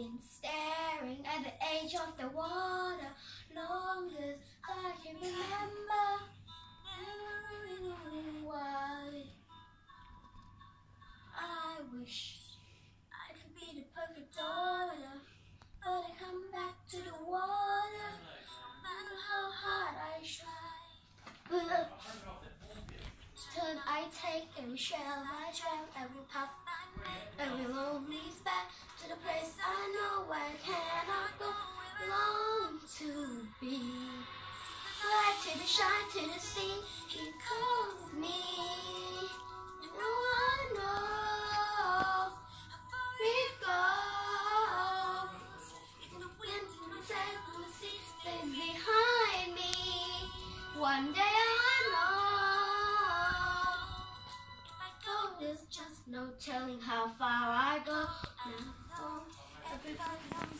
been staring at the edge of the water long as I can remember. Why? I wish I could be the perfect daughter, but I come back to the water, no matter how hard I try. Turn I take, every shell I drag, every puff I make, every road leads back to the place I know I cannot go, long to be. Fly to the shine, to the sea, he calls me. No one knows how we go. In the wind, in the sand, in the sea, stays behind me. One day I know. There's just no telling how far I go. Now, everybody